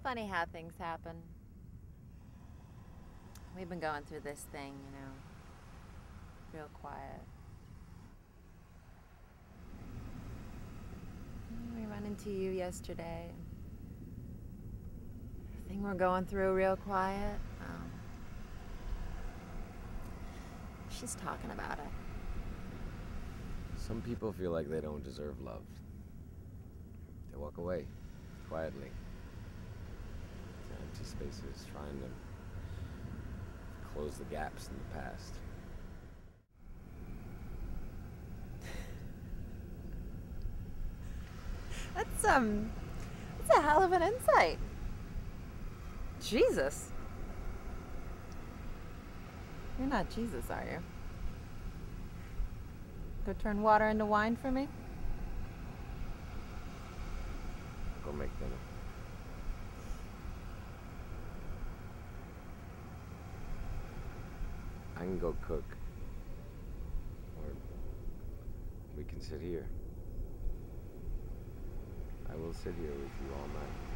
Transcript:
funny how things happen. We've been going through this thing, real quiet. We ran into you yesterday. The thing we're going through real quiet. She's talking about it. Some people feel like they don't deserve love. They walk away, quietly. To empty spaces, trying to close the gaps in the past. That's a hell of an insight. Jesus. You're not Jesus, are you? Go turn water into wine for me? Go make dinner. I can go cook. Or we can sit here. I will sit here with you all night.